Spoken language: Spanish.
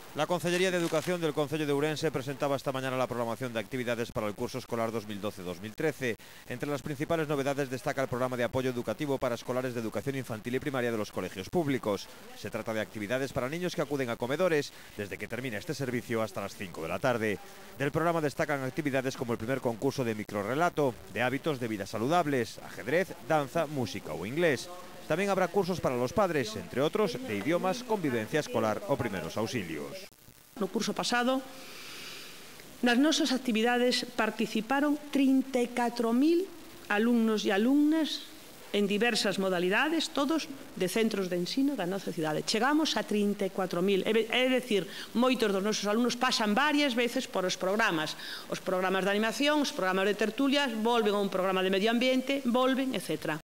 La Concellería de Educación del Concello de Ourense presentaba esta mañana la programación de actividades para el curso escolar 2012-2013. Entre las principales novedades destaca el programa de apoyo educativo para escolares de educación infantil y primaria de los colegios públicos. Se trata de actividades para niños que acuden a comedores desde que termina este servicio hasta las 5 de la tarde. Del programa destacan actividades como el primer concurso de microrrelato, de hábitos de vida saludables, ajedrez, danza, música o inglés. También habrá cursos para los padres, entre otros, de idiomas, convivencia escolar o primeros auxilios. No curso pasado, nas nosas actividades participaron 34.000 alumnos e alumnas en diversas modalidades, todos de centros de ensino da nosa cidade. Chegamos a 34.000, é dicir, moitos dos nosos alumnos pasan varias veces por os programas de animación, os programas de tertulias, volven a un programa de medio ambiente, volven, etc.